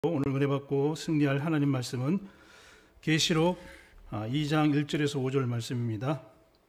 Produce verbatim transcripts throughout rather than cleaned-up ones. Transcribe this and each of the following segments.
오늘 은혜 받고 승리할 하나님 말씀은 계시록 이 장 일 절에서 오 절 말씀입니다.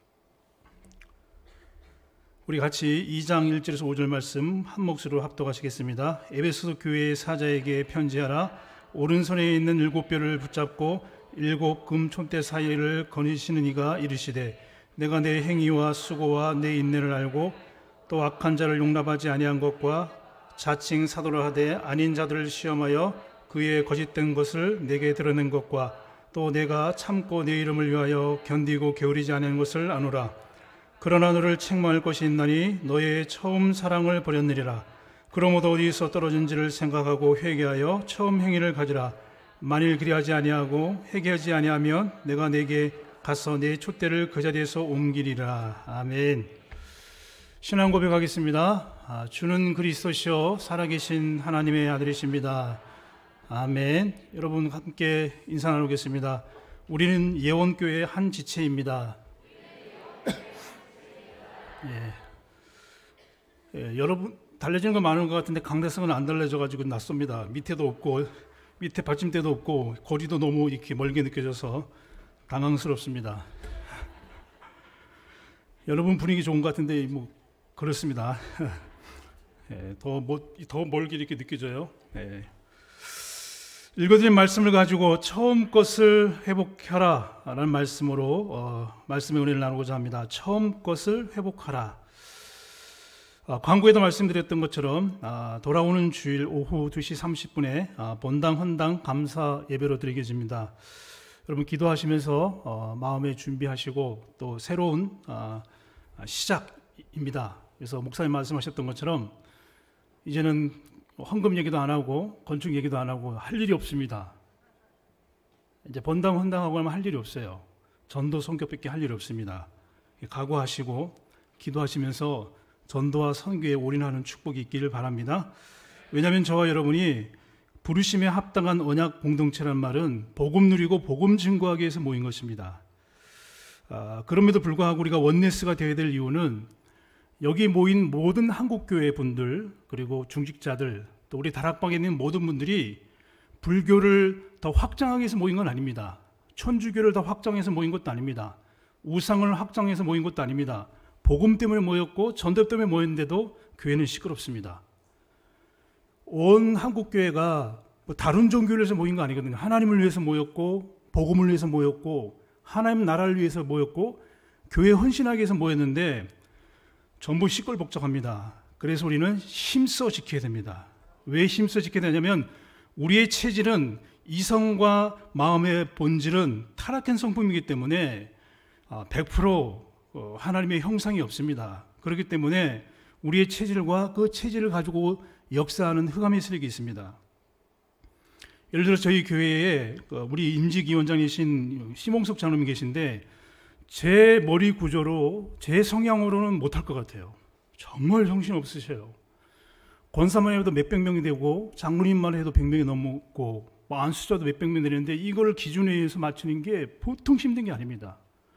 우리 같이 이 장 일 절에서 오 절 말씀 한 몫으로 합독하시겠습니다. 에베소 교회의 사자에게 편지하라. 오른손에 있는 일곱 뼈를 붙잡고 일곱 금 촛대 사이를 거니시는 이가 이르시되 내가 내 행위와 수고와 내 인내를 알고 또 악한 자를 용납하지 아니한 것과 자칭 사도를 하되 아닌 자들을 시험하여 그의 거짓된 것을 내게 드러낸 것과 또 내가 참고 내 이름을 위하여 견디고 게으르지 않은 것을 아노라. 그러나 너를 책망할 것이 있나니 너의 처음 사랑을 버렸느니라. 그러므로 어디서 떨어진지를 생각하고 회개하여 처음 행위를 가지라. 만일 그리하지 아니하고 회개하지 아니하면 내가 내게 가서 내 촛대를 그 자리에서 옮기리라. 아멘. 신앙 고백하겠습니다. 아, 주는 그리스도시요 살아계신 하나님의 아들이십니다. 아멘. 여러분 함께 인사 나누겠습니다. 우리는 예원교회의 한 지체입니다. 예. 예, 여러분 달래지는 거 많은 것 같은데 강대성은 안 달래져가지고 낯섭니다. 밑에도 없고 밑에 받침대도 없고 거리도 너무 이렇게 멀게 느껴져서 당황스럽습니다. 여러분 분위기 좋은 것 같은데 뭐 그렇습니다. 예, 더, 뭐, 더 멀게 이렇게 느껴져요. 예. 읽어드린 말씀을 가지고 처음 것을 회복하라 라는 말씀으로 어, 말씀의 은혜를 나누고자 합니다. 처음 것을 회복하라. 아, 광고에도 말씀드렸던 것처럼 아, 돌아오는 주일 오후 두 시 삼십 분에 아, 본당 헌당 감사 예배로 드리겠습니다. 여러분 기도하시면서 어, 마음에 준비하시고 또 새로운 아, 시작입니다. 그래서 목사님 말씀하셨던 것처럼 이제는 헌금 얘기도 안 하고 건축 얘기도 안 하고 할 일이 없습니다. 이제 본당 헌당하고 하면 할 일이 없어요. 전도 성격밖에 할 일이 없습니다. 각오하시고 기도하시면서 전도와 선교에 올인하는 축복이 있기를 바랍니다. 왜냐하면 저와 여러분이 부르심에 합당한 언약 공동체란 말은 복음 누리고 복음 증거하기 위해서 모인 것입니다. 아, 그럼에도 불구하고 우리가 원네스가 되어야 될 이유는 여기 모인 모든 한국교회 분들 그리고 중직자들 또 우리 다락방에 있는 모든 분들이 불교를 더 확장하기 위해서 모인 건 아닙니다. 천주교를 더 확장해서 모인 것도 아닙니다. 우상을 확장해서 모인 것도 아닙니다. 복음 때문에 모였고 전도 때문에 모였는데도 교회는 시끄럽습니다. 온 한국교회가 뭐 다른 종교를 위해서 모인 거 아니거든요. 하나님을 위해서 모였고 복음을 위해서 모였고 하나님 나라를 위해서 모였고 교회 헌신하기 위해서 모였는데 전부 시끌벅적합니다. 그래서 우리는 힘써 지켜야 됩니다. 왜 힘써 지켜야 되냐면 우리의 체질은 이성과 마음의 본질은 타락한 성품이기 때문에 백 퍼센트 하나님의 형상이 없습니다. 그렇기 때문에 우리의 체질과 그 체질을 가지고 역사하는 흑암의 세력이 있습니다. 예를 들어 저희 교회에 우리 임직위원장이신 심홍석 장로님이 계신데 제 머리 구조로 제 성향으로는 못할 것 같아요. 정말 정신 없으셔요. 권사만 해도 몇백 명이 되고 장로님만 해도 백 명이 넘고 뭐 안수자도 몇백 명 되는데 이걸 기준에 의해서 맞추는 게 보통 힘든 게 아닙니다.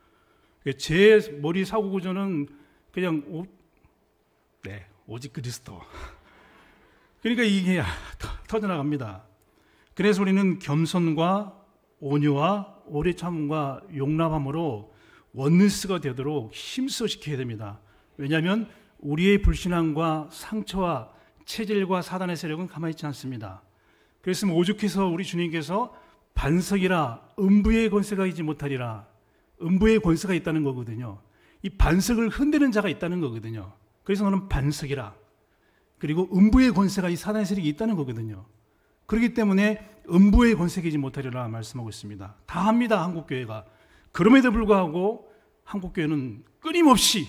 제 머리 사고 구조는 그냥 오, 네, 오직 그리스도. 그러니까 이게 터져나갑니다. 그래서 우리는 겸손과 온유와 오래 참음과 용납함으로 원네스가 되도록 힘써 지켜야 됩니다. 왜냐하면 우리의 불신앙과 상처와 체질과 사단의 세력은 가만히 있지 않습니다. 그래서 오죽해서 우리 주님께서 반석이라 음부의 권세가 있지 못하리라. 음부의 권세가 있다는 거거든요. 이 반석을 흔드는 자가 있다는 거거든요. 그래서 너는 반석이라. 그리고 음부의 권세가 이 사단의 세력이 있다는 거거든요. 그렇기 때문에 음부의 권세가 있지 못하리라 말씀하고 있습니다. 다 합니다. 한국교회가. 그럼에도 불구하고 한국교회는 끊임없이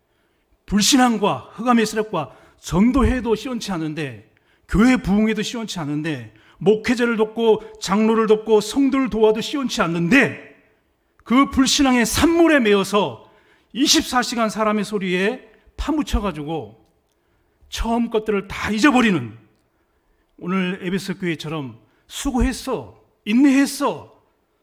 불신앙과 흑암의 세력과 전도해도 시원치 않은데 교회 부흥에도 시원치 않은데 목회자를 돕고 장로를 돕고 성도를 도와도 시원치 않는데 그 불신앙의 산물에 매여서 이십사 시간 사람의 소리에 파묻혀가지고 처음 것들을 다 잊어버리는 오늘 에베소 교회처럼 수고했어, 인내했어,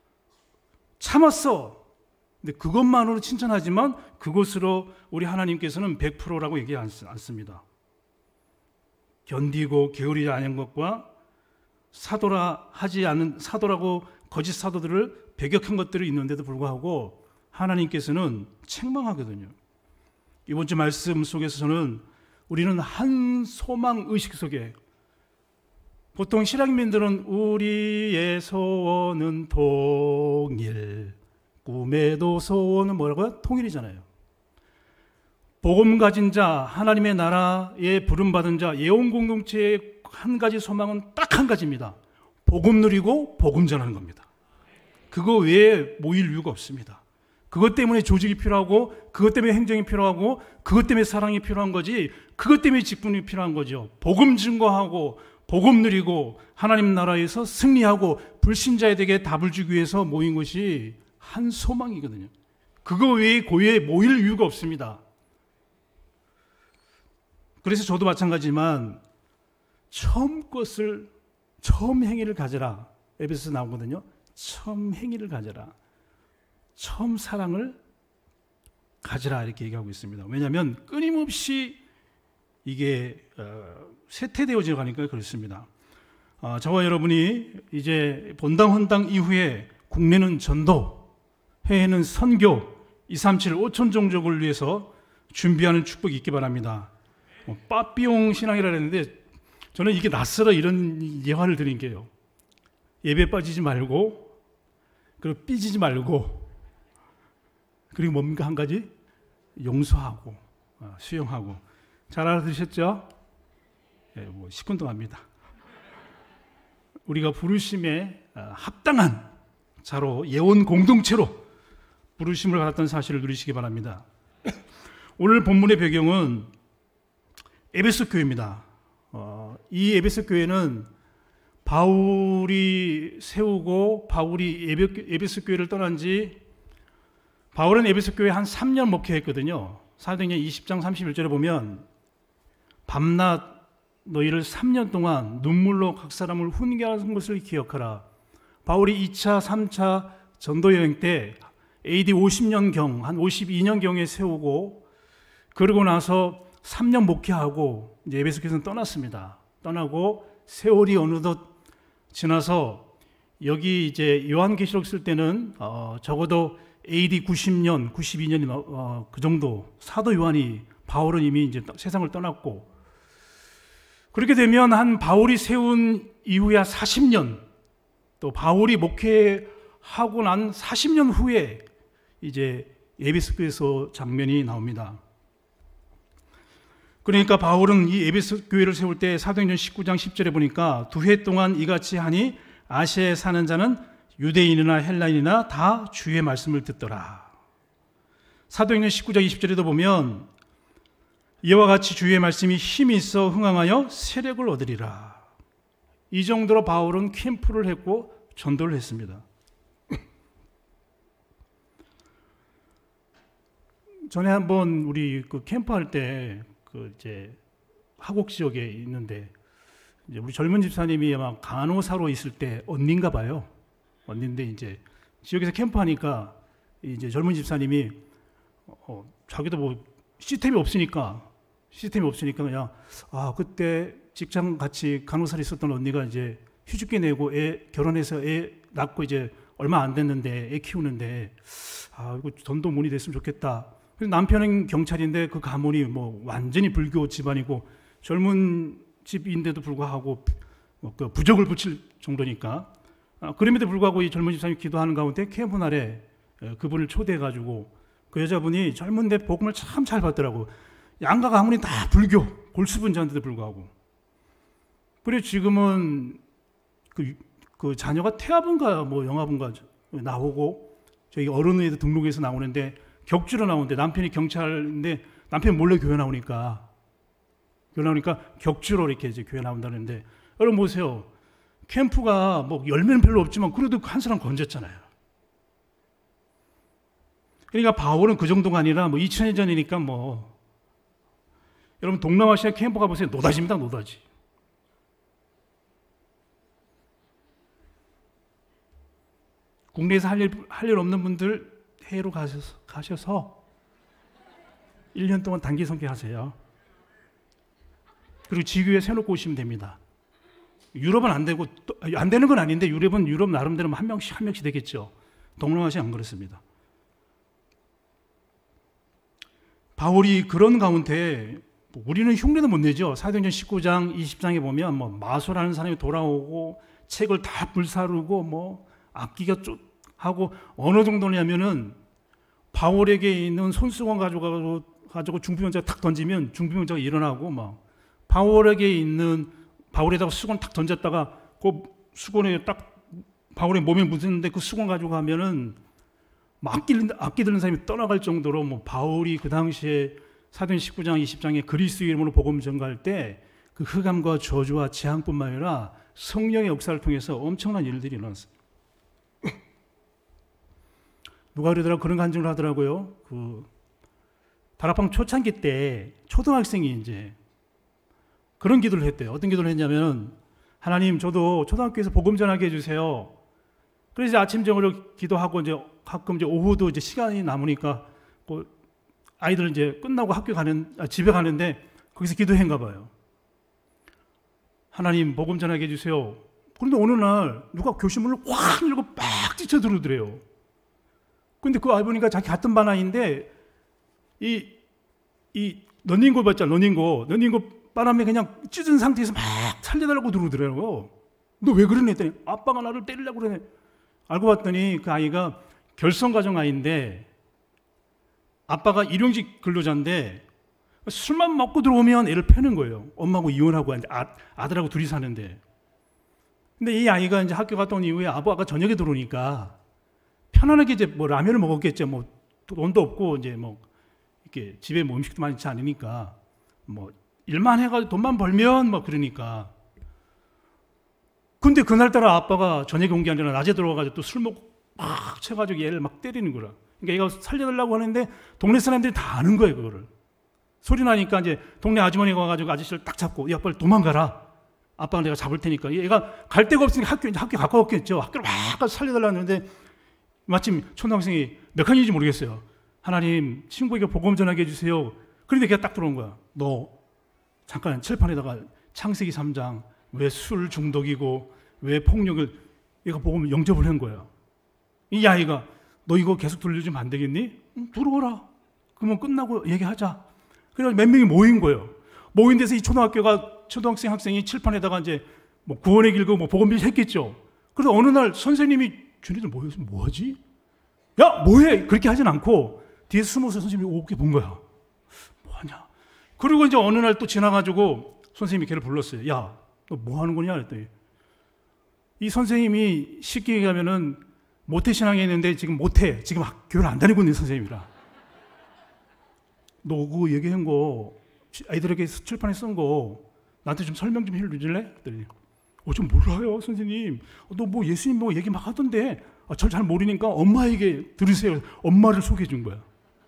참았어. 근데 그것만으로 칭찬하지만 그것으로 우리 하나님께서는 백 퍼센트라고 얘기하지 않습니다. 견디고 게으르지 않은 것과 사도라 하지 않은 사도라고 거짓 사도들을 배격한 것들이 있는데도 불구하고 하나님께서는 책망하거든요. 이번 주 말씀 속에서 저는 우리는 한 소망 의식 속에, 보통 신앙민들은 우리의 소원은 통일, 꿈에도 소원은 뭐라고요? 통일이잖아요. 복음 가진 자, 하나님의 나라에 부름받은 자, 예언 공동체의 한 가지 소망은 딱 한 가지입니다. 복음 누리고 복음 전하는 겁니다. 그거 외에 모일 이유가 없습니다. 그것 때문에 조직이 필요하고, 그것 때문에 행정이 필요하고, 그것 때문에 사랑이 필요한 거지, 그것 때문에 직분이 필요한 거죠. 복음 증거하고 복음 누리고 하나님 나라에서 승리하고 불신자에게 답을 주기 위해서 모인 것이 한 소망이거든요. 그거 외에 고유에 모일 이유가 없습니다. 그래서 저도 마찬가지지만 처음 것을, 처음 행위를 가져라. 에베소서 나오거든요. 처음 행위를 가져라. 처음 사랑을 가져라. 이렇게 얘기하고 있습니다. 왜냐하면 끊임없이 이게 쇠퇴되어져 가니까 그렇습니다. 저와 여러분이 이제 본당 헌당 이후에 국내는 전도, 해외는 선교, 이삼칠 오천 종족을 위해서 준비하는 축복이 있기 바랍니다. 빠삐용 신앙이라 했는데 저는 이게 낯설어 이런 예화를 드린 게요. 예배 빠지지 말고, 그리고 삐지지 말고, 그리고 뭡니까 한 가지? 용서하고 수용하고. 잘 알아들으셨죠? 예, 뭐 시큰둥합니다. 우리가 부르심에 합당한 자로, 예언 공동체로 부르심을 받았던 사실을 누리시기 바랍니다. 오늘 본문의 배경은 에베소 교회입니다. 어, 이 에베소 교회는 바울이 세우고 바울이 에베소 교회를 떠난 지, 바울은 에베소 교회에 한 삼 년 목회했거든요. 사도행전 이십 장 삼십일 절에 보면 밤낮 너희를 삼 년 동안 눈물로 각 사람을 훈계하는 것을 기억하라. 바울이 이 차, 삼 차 전도여행 때 에이디 오십 년경, 한 오십이 년경에 세우고, 그러고 나서 삼 년 목회하고 이제 에베소 교회에서 떠났습니다. 떠나고 세월이 어느덧 지나서 여기 이제 요한계시록 쓸 때는 어, 적어도 에이디 구십 년, 구십이 년이 어, 그 정도, 사도 요한이, 바울은 이미 이제 세상을 떠났고, 그렇게 되면 한 바울이 세운 이후에 사십 년, 또 바울이 목회하고 난 사십 년 후에 이제 에베소 교회에서 장면이 나옵니다. 그러니까 바울은 이 에베소 교회를 세울 때 사도행전 십구 장 십 절에 보니까 두 해 동안 이같이 하니 아시아에 사는 자는 유대인이나 헬라인이나 다 주의 말씀을 듣더라. 사도행전 십구 장 이십 절에도 보면 이와 같이 주의 말씀이 힘이 있어 흥황하여 세력을 얻으리라. 이 정도로 바울은 캠프를 했고 전도를 했습니다. 전에 한번 우리 그 캠프 할 때 그 이제 하곡 지역에 있는데, 이제 우리 젊은 집사님이 아마 간호사로 있을 때 언니인가 봐요. 언니인데 이제 지역에서 캠프 하니까 이제 젊은 집사님이 어, 자기도 뭐 시스템이 없으니까 시스템이 없으니까 그냥 아 그때 직장 같이 간호사로 있었던 언니가 이제 휴직기 내고 애 결혼해서 애 낳고 이제 얼마 안 됐는데 애 키우는데 아 이거 전도 문이 됐으면 좋겠다. 그래서 남편은 경찰인데 그 가문이 뭐 완전히 불교 집안이고 젊은 집인데도 불구하고 뭐 그 부적을 붙일 정도니까, 아, 그럼에도 불구하고 이 젊은 집사님이 기도하는 가운데 캠프 날에 그분을 초대해가지고 그 여자분이 젊은데 복음을 참 잘 받더라고. 양가 가문이 다 불교 골수분자인데도 불구하고. 그래 지금은 그, 그 자녀가 태아분가 뭐 영아분가 나오고 저희 어른의도 등록해서 나오는데 격주로 나오는데, 남편이 경찰인데 남편이 몰래 교회 나오니까 교회 나오니까 격주로 이렇게 이제 교회 나온다는데, 여러분 보세요. 캠프가 뭐 열매는 별로 없지만 그래도 한 사람 건졌잖아요. 그러니까 바울은 그 정도가 아니라 뭐 이천 년 전이니까 뭐 여러분 동남아시아 캠프 가보세요. 노다지입니다. 노다지. 국내에서 할 일, 할 일 없는 분들 해외로 가셔서, 가셔서 일 년 동안 단기 선교하세요. 그리고 지교에 세놓고 오시면 됩니다. 유럽은 안 되고 안 되는 건 아닌데 유럽은 유럽 나름대로 한 명씩 한 명씩 되겠죠. 동남아시아 안 그렇습니다. 바울이 그런 가운데 우리는 흉내도 못 내죠. 사도행전 십구 장 이십 장에 보면 뭐 마소라는 사람이 돌아오고 책을 다 불사르고 뭐 악기가 쫓 하고 어느 정도냐면은 바울에게 있는 손수건 가지고 가지고 중비병자가 탁 던지면 중비병자가 일어나고 막 바울에게 있는 바울에다가 수건 탁 던졌다가 그 수건에 딱 바울의 몸에 묻었는데 그 수건 가지고 가면은 막 악기, 악기 들는 사람이 떠나갈 정도로 뭐 바울이 그 당시에 사도행전 십구 장 이십 장에 그리스도 이름으로 복음 전가할 때 그 흑암과 저주와 재앙뿐만 아니라 성령의 역사를 통해서 엄청난 일들이 일어났어요. 누가 그러더라고 그런 간증을 하더라고요. 그 다락방 초창기 때 초등학생이 이제 그런 기도를 했대요. 어떤 기도를 했냐면 하나님 저도 초등학교에서 복음 전하게 해주세요. 그래서 아침 저녁으로 기도하고 이제 가끔 이제 오후도 이제 시간이 남으니까 그 아이들 이제 끝나고 학교 가는 아, 집에 가는데 거기서 기도했나 봐요. 하나님 복음 전하게 해주세요. 그런데 어느 날 누가 교실문을 꽉 열고 빡 찢어 들어오더래요. 근데 그 아이 보니까 자기 같은 반 아이인데 이, 이 러닝고 봤잖아. 러닝고 러닝고 바람에 그냥 찢은 상태에서 막 살려달라고 들어오더라고요. 너 왜 그러니 했더니 아빠가 나를 때리려고 그러네. 알고 봤더니 그 아이가 결성가정 아이인데 아빠가 일용직 근로자인데 술만 먹고 들어오면 애를 패는 거예요. 엄마하고 이혼하고 아, 아들하고 둘이 사는데. 근데 이 아이가 이제 학교 갔다 온 이후에 아빠가 저녁에 들어오니까 편안하게 이제 뭐 라면을 먹었겠죠. 뭐 돈도 없고 이제 뭐 이렇게 집에 뭐 음식도 많지 않으니까 뭐 일만 해가지고 돈만 벌면 뭐 그러니까. 근데 그날따라 아빠가 저녁에 온 게 아니라 낮에 들어와가지고 또 술 먹고 막 쳐가지고 얘를 막 때리는 거라. 그러니까 얘가 살려달라고 하는데 동네 사람들이 다 아는 거예요, 그거를. 소리 나니까 이제 동네 아주머니가 와가지고 아저씨를 딱 잡고, 야, 빨리 도망가라. 아빠가 내가 잡을 테니까. 얘가 갈 데가 없으니까 학교, 이제 학교 가까웠겠죠. 학교를 막 가서 살려달라고 했는데 마침 초등학생이 몇 학년인지 모르겠어요. 하나님, 친구에게 복음 전하게 해주세요. 그런데 걔가 딱 들어온 거야. 너 잠깐 칠판에다가 창세기 삼 장 왜 술 중독이고 왜 폭력을 얘가 복음을 영접을 한 거야. 이 아이가 너 이거 계속 들려주면 안 되겠니? 응, 들어오라. 그러면 끝나고 얘기하자. 그래서 몇 명이 모인 거예요. 모인 데서 이 초등학교가 초등학생 학생이 칠판에다가 이제 뭐 구원의 길고 뭐 복음을 했겠죠. 그래서 어느 날 선생님이 쟤네들 모여서 뭐하지? 야 뭐해? 그렇게 하진 않고 뒤에 숨어서 선생님이 오게 본 거야. 뭐하냐? 그리고 이제 어느 날 또 지나가지고 선생님이 걔를 불렀어요. 야, 너 뭐 하는 거냐? 그랬더니 이 선생님이 쉽게 얘기하면은 모태신앙에 있는데 지금 모태, 지금 교회를 안 다니고 있는 선생님이라. 너 그거 얘기한 거 아이들에게 칠판에 쓴 거 나한테 좀 설명 좀 해줄래? 그랬더니 어, 좀 몰라요 선생님. 너 뭐 예수님 뭐 얘기 막 하던데 아, 저 잘 모르니까 엄마에게 들으세요. 엄마를 소개해 준 거야.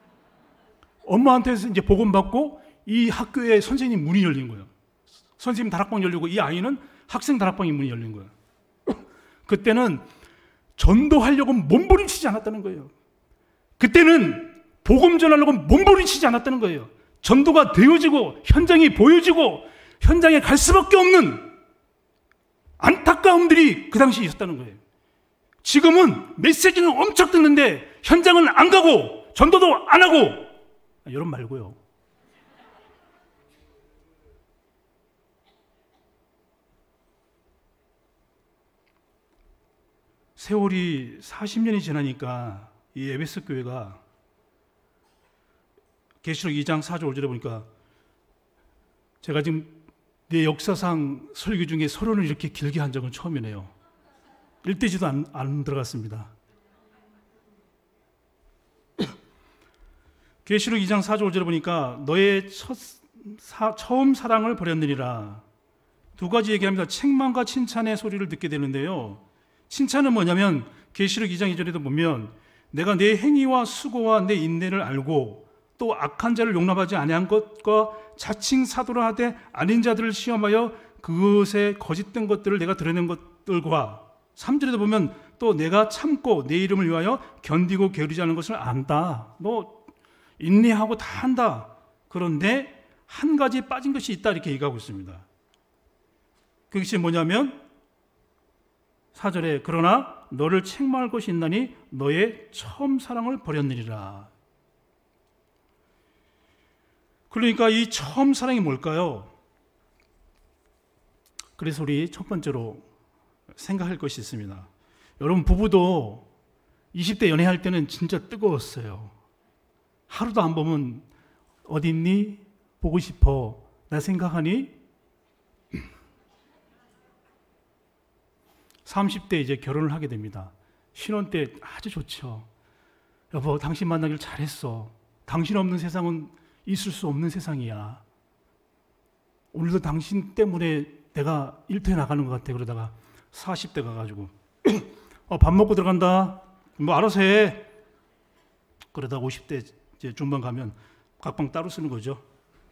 엄마한테서 이제 복음 받고 이 학교에 선생님 문이 열린 거예요. 선생님 다락방 열리고 이 아이는 학생 다락방이 문이 열린 거예요. 그때는 전도하려고 몸부림치지 않았다는 거예요. 그때는 복음 전하려고 몸부림치지 않았다는 거예요. 전도가 되어지고 현장이 보여지고 현장에 갈 수밖에 없는 안타까움들이 그 당시에 있었다는 거예요. 지금은 메시지는 엄청 듣는데 현장은 안 가고 전도도 안 하고. 여러분 말고요. 세월이 사십 년이 지나니까 이 에베소 교회가 계시록 이 장 사 절 오 절에 보니까 제가 지금 내 역사상 설교 중에 서론을 이렇게 길게 한 적은 처음이네요. 일대지도 안, 안 들어갔습니다. 계시록 이 장 사 절 오 절에 보니까 너의 첫, 사, 처음 사랑을 버렸느니라. 두 가지 얘기합니다. 책망과 칭찬의 소리를 듣게 되는데요. 칭찬은 뭐냐면 계시록 이 장 이 절에도 보면 내가 내 행위와 수고와 내 인내를 알고 또 악한 자를 용납하지 아니한 것과 자칭 사도라 하되 아닌 자들을 시험하여 그것에 거짓된 것들을 내가 드러낸 것들과 삼 절에도 보면 또 내가 참고 내 이름을 위하여 견디고 게으르지 않은 것을 안다. 너 인내하고 다 한다. 그런데 한 가지 빠진 것이 있다 이렇게 얘기하고 있습니다. 그것이 뭐냐면 사 절에 그러나 너를 책망할 것이 있나니 너의 처음 사랑을 버렸느니라. 그러니까 이 처음 사랑이 뭘까요? 그래서 우리 첫 번째로 생각할 것이 있습니다. 여러분, 부부도 이십 대 연애할 때는 진짜 뜨거웠어요. 하루도 안 보면 어디 있니? 보고 싶어. 나 생각하니? 삼십 대 이제 결혼을 하게 됩니다. 신혼 때 아주 좋죠. 여보, 당신 만나길 잘했어. 당신 없는 세상은 있을 수 없는 세상이야. 오늘도 당신 때문에 내가 일터에 나가는 것 같아. 그러다가 사십 대 가가지고 어, 밥 먹고 들어간다. 뭐 알아서 해. 그러다 오십 대 이제 중반 가면 각방 따로 쓰는 거죠.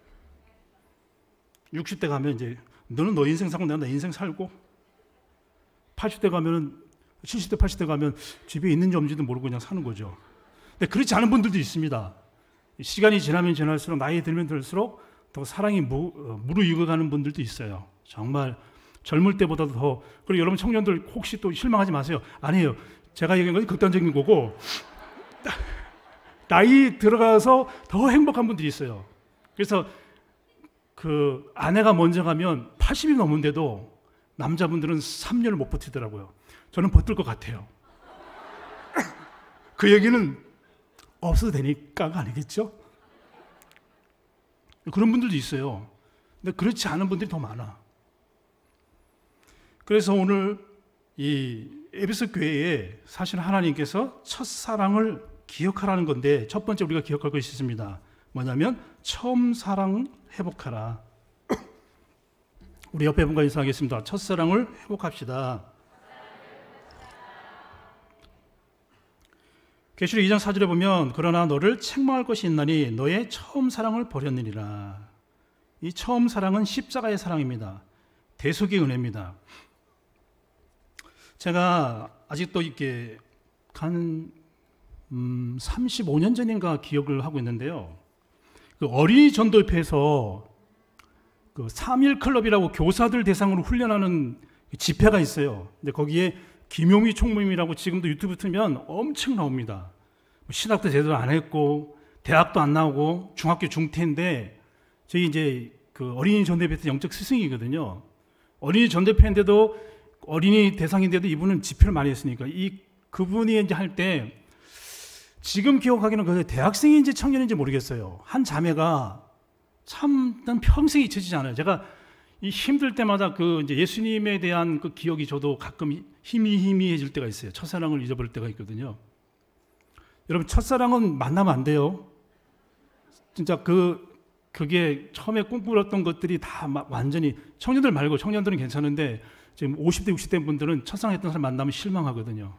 육십 대 가면 이제 너는 너 인생 살고 내가 내 인생 살고, 팔십 대 가면은 칠십 대 팔십 대 가면 집에 있는지 없는지도 모르고 그냥 사는 거죠. 근데 그렇지 않은 분들도 있습니다. 시간이 지나면 지날수록, 나이 들면 들수록 더 사랑이 무, 어, 무르익어가는 분들도 있어요. 정말 젊을 때보다도 더. 그리고 여러분 청년들 혹시 또 실망하지 마세요. 아니에요. 제가 얘기한 건 극단적인 거고, 나이 들어가서 더 행복한 분들이 있어요. 그래서 그 아내가 먼저 가면 팔십이 넘은데도 남자분들은 삼 년을 못 버티더라고요. 저는 버틸 것 같아요. 그 얘기는 없어도 되니까가 아니겠죠? 그런 분들도 있어요. 근데 그렇지 않은 분들이 더 많아. 그래서 오늘 이 에베소 교회에 사실 하나님께서 첫사랑을 기억하라는 건데, 첫 번째 우리가 기억할 것이 있습니다. 뭐냐면 처음 사랑 회복하라. 우리 옆에 분과 인사하겠습니다. 첫사랑을 회복합시다. 계시록 이 장 사 절에 보면 그러나 너를 책망할 것이 있나니 너의 처음 사랑을 버렸느니라. 이 처음 사랑은 십자가의 사랑입니다. 대속의 은혜입니다. 제가 아직도 이렇게 한 음, 삼십오 년 전인가 기억을 하고 있는데요. 그 어린이 전도협회에서 그 삼일 클럽이라고 교사들 대상으로 훈련하는 집회가 있어요. 근데 거기에 김용희 총무님이라고 지금도 유튜브 틀면 엄청 나옵니다. 신학도 제대로 안 했고 대학도 안 나오고 중학교 중퇴인데, 저희 이제 그 어린이 전도협회 영적 스승이거든요. 어린이 전도협회인데도 어린이 대상인데도 이분은 집회를 많이 했으니까, 이 그분이 이제 할 때, 지금 기억하기는 그 대학생인지 청년인지 모르겠어요. 한 자매가 참 난 평생 잊혀지지 않아요. 제가 이 힘들 때마다 그 이제 예수님에 대한 그 기억이 저도 가끔 희미희미해질 때가 있어요. 첫사랑을 잊어버릴 때가 있거든요. 여러분, 첫사랑은 만나면 안 돼요. 진짜 그 그게 처음에 꿈꾸었던 것들이 다 완전히, 청년들 말고, 청년들은 괜찮은데 지금 오십 대 육십 대 분들은 첫사랑했던 사람 만나면 실망하거든요.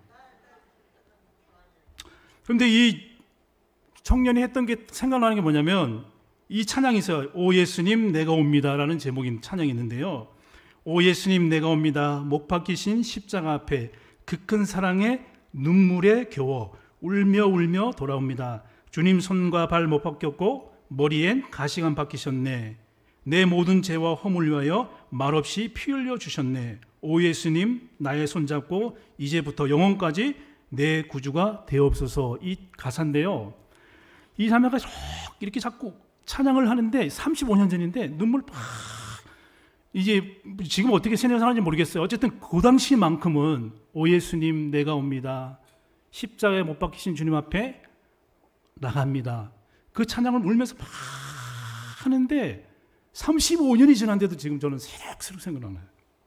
그런데 이 청년이 했던 게 생각나는 게 뭐냐면, 이 찬양이 있어요. 오 예수님 내가 옵니다라는 제목인 찬양이 있는데요. 오 예수님 내가 옵니다. 못 박히신 십자가 앞에 그 큰 사랑에 눈물에 겨워 울며 울며 돌아옵니다. 주님 손과 발 못 박혔고 머리엔 가시관 박히셨네. 내 모든 죄와 허물 위하여 말없이 피 흘려 주셨네. 오 예수님 나의 손잡고 이제부터 영원까지 내 구주가 되옵소서. 이 가사인데요. 이 자매가 이렇게 자꾸 찬양을 하는데 삼십오 년 전인데 눈물 팍, 이제 지금 어떻게 생각하는지 모르겠어요. 어쨌든 그 당시만큼은 오 예수님 내가 옵니다. 십자가에 못 박히신 주님 앞에 나갑니다. 그 찬양을 울면서 막 하는데 삼십오 년이 지났는데도 지금 저는 새록새록 생각나요.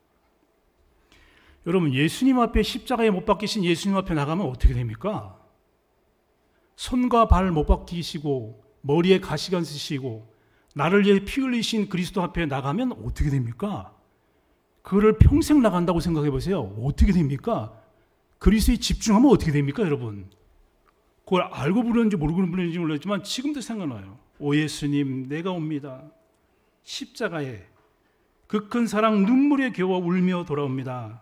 여러분, 예수님 앞에, 십자가에 못 박히신 예수님 앞에 나가면 어떻게 됩니까? 손과 발 못 박히시고 머리에 가시관 쓰시고 나를 위해 피 흘리신 그리스도 앞에 나가면 어떻게 됩니까? 그를 평생 나간다고 생각해 보세요. 어떻게 됩니까? 그리스도에 집중하면 어떻게 됩니까, 여러분? 그걸 알고 부르는지 모르고 부르는지 몰랐지만 지금도 생각나요. 오 예수님 내가 옵니다. 십자가에 그 큰 사랑 눈물에 겨워 울며 돌아옵니다.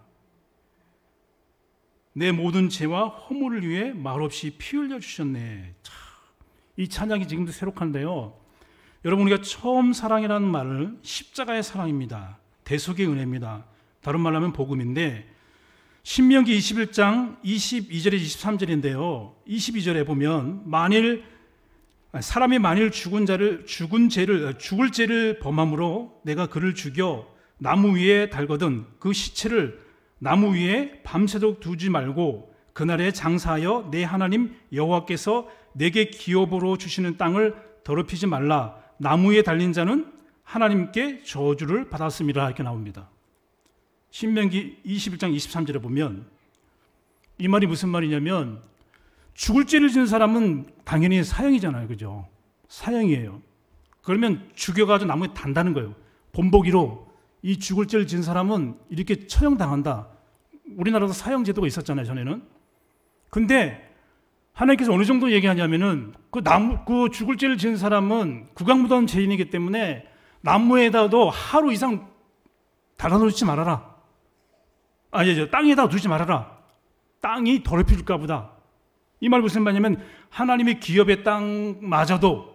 내 모든 죄와 허물을 위해 말없이 피 흘려 주셨네. 참, 이 찬양이 지금도 새록한데요. 여러분, 우리가 처음 사랑이라는 말을 십자가의 사랑입니다. 대속의 은혜입니다. 다른 말로 하면 복음인데, 신명기 이십일 장 이십이 절에 이십삼 절인데요. 이십이 절에 보면 만일 사람이 만일 죽은 자를 죽은 죄를 죽을 죄를 범함으로 내가 그를 죽여 나무 위에 달거든 그 시체를 나무 위에 밤새도록 두지 말고 그날에 장사하여 내 하나님 여호와께서 내게 기업으로 주시는 땅을 더럽히지 말라. 나무 위에 달린 자는 하나님께 저주를 받았음이라. 이렇게 나옵니다. 신명기 이십일 장 이십삼 절에 보면 이 말이 무슨 말이냐면, 죽을 죄를 지은 사람은 당연히 사형이잖아요. 그죠? 사형이에요. 그러면 죽여가지고 나무에 단다는 거예요. 본보기로 이 죽을 죄를 지은 사람은 이렇게 처형당한다. 우리나라도 사형 제도가 있었잖아요, 전에는. 근데 하나님께서 어느 정도 얘기하냐면은 그 나무, 그 죽을 죄를 지은 사람은 구강무도한 죄인이기 때문에 나무에다도 하루 이상 달아놓지 말아라. 아, 예, 땅에다 두지 말아라. 땅이 더럽혀질까 보다. 이 말 무슨 말이냐면 하나님의 기업의 땅마저도,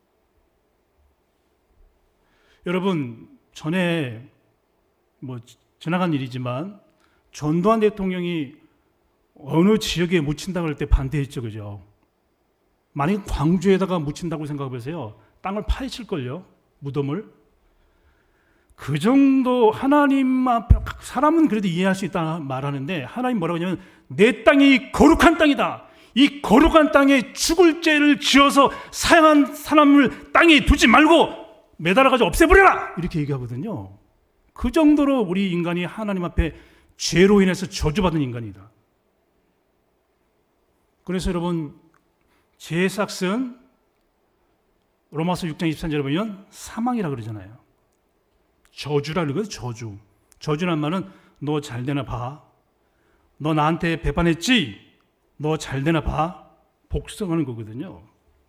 여러분 전에 뭐 지나간 일이지만 전두환 대통령이 어느 지역에 묻힌다 그럴 때 반대했죠. 그죠? 만약에 광주에다가 묻힌다고 생각해 보세요. 땅을 파헤칠걸요, 무덤을. 그 정도 하나님 앞에, 사람은 그래도 이해할 수 있다 말하는데 하나님 뭐라고 하냐면 내 땅이 거룩한 땅이다. 이 거룩한 땅에 죽을 죄를 지어서 사형한 사람을 땅에 두지 말고 매달아가지고 없애버려라. 이렇게 얘기하거든요. 그 정도로 우리 인간이 하나님 앞에 죄로 인해서 저주받은 인간이다. 그래서 여러분, 죄의 삭은 로마서 육 장 이십삼 절에 보면 사망이라 그러잖아요. 저주라 그러거든요. 저주. 저주란 말은 너 잘되나 봐. 너 나한테 배반했지? 너 잘되나 봐. 복수하는 거거든요.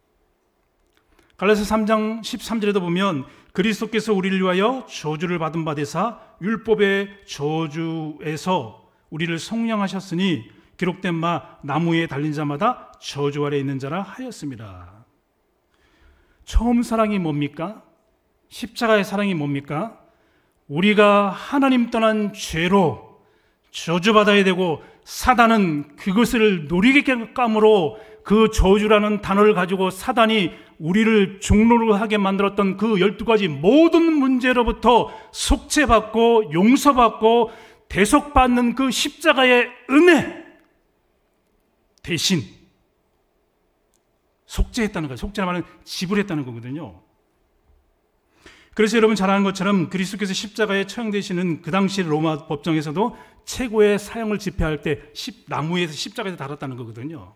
갈라디아서 삼 장 십삼 절에도 보면 그리스도께서 우리를 위하여 저주를 받은 바 되사 율법의 저주에서 우리를 속량하셨으니 기록된 바 나무에 달린 자마다 저주 아래 있는 자라 하였습니다. 처음 사랑이 뭡니까? 십자가의 사랑이 뭡니까? 우리가 하나님 떠난 죄로 저주받아야 되고 사단은 그것을 노리게감으로 그 저주라는 단어를 가지고 사단이 우리를 종로로 하게 만들었던 그 열두 가지 모든 문제로부터 속죄받고 용서받고 대속받는 그 십자가의 은혜 대신 속죄했다는 거예요. 속죄란 말은 지불했다는 거거든요. 그래서 여러분 잘 아는 것처럼 그리스도께서 십자가에 처형되시는 그 당시 로마 법정에서도 최고의 사형을 집행할 때 나무에서 십자가에서 달았다는 거거든요.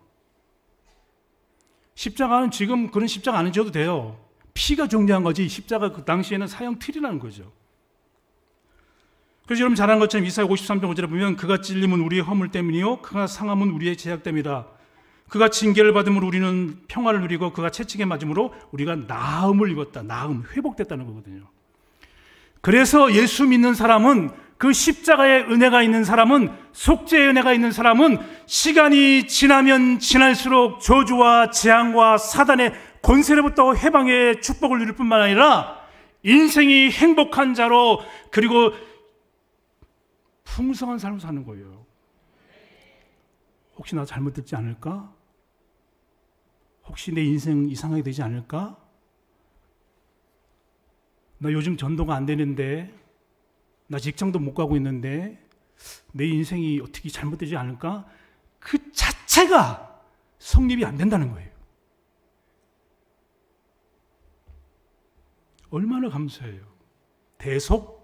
십자가는 지금 그런 십자가 안 해줘도 돼요. 피가 존재한 거지 십자가 그 당시에는 사형 틀이라는 거죠. 그래서 여러분 잘 아는 것처럼 이사야 오십삼 장 오 절에 보면 그가 찔림은 우리의 허물 때문이요 그가 상함은 우리의 죄악 때문이다. 그가 징계를 받음으로 우리는 평화를 누리고 그가 채찍에 맞음으로 우리가 나음을 입었다. 나음, 회복됐다는 거거든요. 그래서 예수 믿는 사람은, 그 십자가의 은혜가 있는 사람은, 속죄의 은혜가 있는 사람은 시간이 지나면 지날수록 저주와 재앙과 사단의 권세로부터 해방의 축복을 누릴 뿐만 아니라 인생이 행복한 자로, 그리고 풍성한 삶을 사는 거예요. 혹시 나 잘못 듣지 않을까? 혹시 내 인생 이상하게 되지 않을까? 나 요즘 전도가 안 되는데, 나 직장도 못 가고 있는데 내 인생이 어떻게 잘못되지 않을까? 그 자체가 성립이 안 된다는 거예요. 얼마나 감사해요. 대속?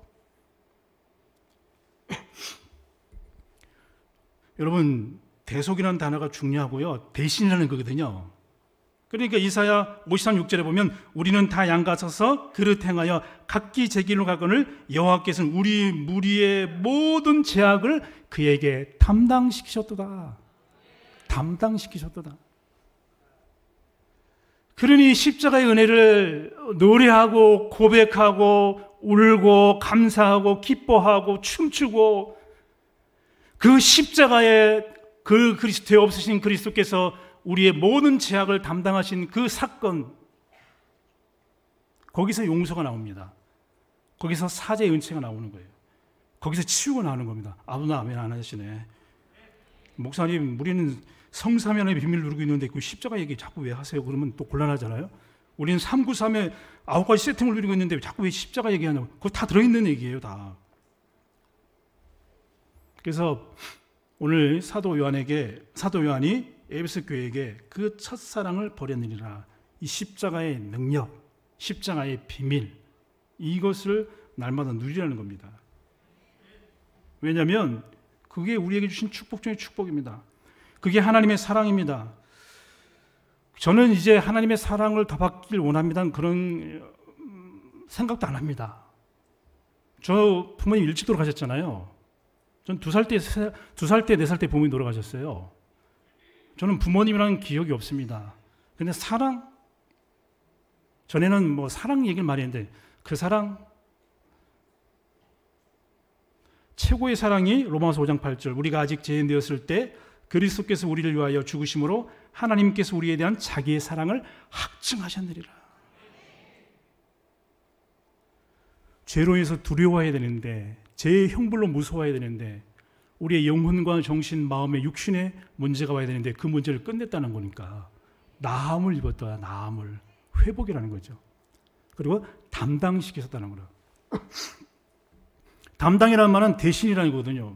여러분, 대속이라는 단어가 중요하고요. 대신이라는 거거든요. 그러니까 이사야 오십삼 육 절에 보면 우리는 다 양가서서 그릇 행하여 각기 제 길로 가거늘 여호와께서는 우리 무리의 모든 죄악을 그에게 담당시키셨도다. 담당시키셨도다. 그러니 십자가의 은혜를 노래하고 고백하고 울고 감사하고 기뻐하고 춤추고, 그 십자가의 그 그리스도에 없으신 그리스도께서 우리의 모든 죄악을 담당하신 그 사건, 거기서 용서가 나옵니다. 거기서 사죄의 은혜가 나오는 거예요. 거기서 치우고 나오는 겁니다. 아무나 아멘 안 하시네. 목사님, 우리는 성삼위하나님의 비밀을 누리고 있는데 그 십자가 얘기 자꾸 왜 하세요? 그러면 또 곤란하잖아요. 우리는 삼구삼의 아홉 가지 세팅을 누리고 있는데 자꾸 왜 십자가 얘기하냐고. 그거 다 들어있는 얘기예요, 다. 그래서 오늘 사도 요한에게, 사도 요한이 에베소 교회에게 그 첫사랑을 버렸느니라. 이 십자가의 능력, 십자가의 비밀, 이것을 날마다 누리라는 겁니다. 왜냐하면 그게 우리에게 주신 축복 중의 축복입니다. 그게 하나님의 사랑입니다. 저는 이제 하나님의 사랑을 더 받길 원합니다. 그런 생각도 안 합니다. 저 부모님 일찍 돌아가셨잖아요. 전 두 살 때, 두 살 때, 네 살 때 부모님이 돌아가셨어요. 저는 부모님이라는 기억이 없습니다. 근데 사랑? 전에는 뭐 사랑 얘기를 많이 했는데 그 사랑, 최고의 사랑이 로마서 오 장 팔 절, 우리가 아직 죄인 되었을 때 그리스도께서 우리를 위하여 죽으심으로 하나님께서 우리에 대한 자기의 사랑을 확증하셨느니라. 죄로 인해서 두려워해야 되는데, 죄의 형벌로 무서워해야 되는데, 우리의 영혼과 정신, 마음의 육신의 문제가 와야 되는데 그 문제를 끝냈다는 거니까 나음을 입었다. 나음을 회복이라는 거죠. 그리고 담당시켰다는 거라. 담당이라는 말은 대신이라는 거거든요.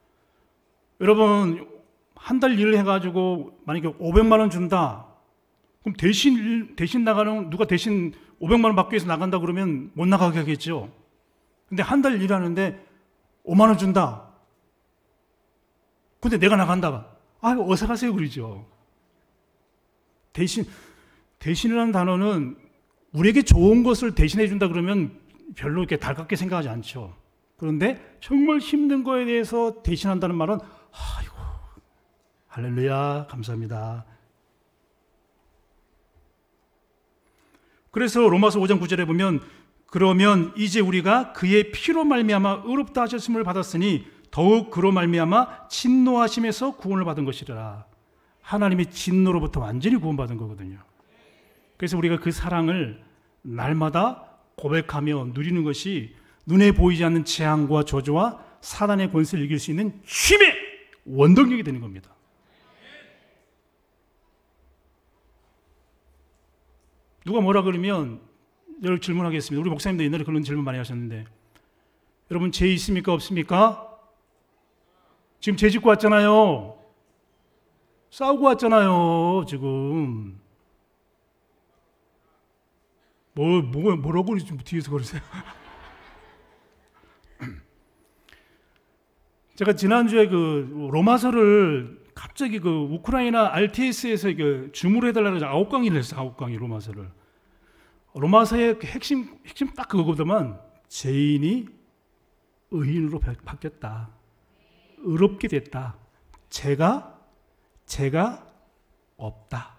여러분, 한 달 일을 해가지고 만약에 오백만 원 준다. 그럼 대신, 대신 나가는, 누가 대신 오백만 원 받기 위해서 나간다 그러면 못 나가게 하겠죠. 근데 한 달 일하는데 오만 원 준다. 근데 내가 나간다. 아, 어서 가세요. 그러죠. 대신, 대신이라는 단어는 우리에게 좋은 것을 대신해 준다 그러면 별로 이렇게 달갑게 생각하지 않죠. 그런데 정말 힘든 거에 대해서 대신한다는 말은 아이고, 할렐루야, 감사합니다. 그래서 로마서 오 장 구 절에 보면 그러면 이제 우리가 그의 피로 말미암아 의롭다 하셨음을 받았으니 더욱 그로 말미암아 진노하심에서 구원을 받은 것이라. 하나님의 진노로부터 완전히 구원받은 거거든요. 그래서 우리가 그 사랑을 날마다 고백하며 누리는 것이 눈에 보이지 않는 재앙과 저주와 사단의 권세를 이길 수 있는 힘의 원동력이 되는 겁니다. 누가 뭐라 그러면 여러분 질문하겠습니다. 우리 목사님도 옛날에 그런 질문 많이 하셨는데, 여러분 죄 있습니까? 없습니까? 지금 죄 짓고 왔잖아요. 싸우고 왔잖아요. 지금 뭐, 뭐 뭐라고 뒤에서 그러세요? 제가 지난주에 그 로마서를 갑자기 그 우크라이나 알티에스에서 그 줌으로 해달라고 해서 아홉 강의를 했어요. 아홉 강의 로마서를. 로마서의 핵심, 핵심 딱 그거거든만, 죄인이 의인으로 바뀌었다. 의롭게 됐다. 죄가, 죄가 없다.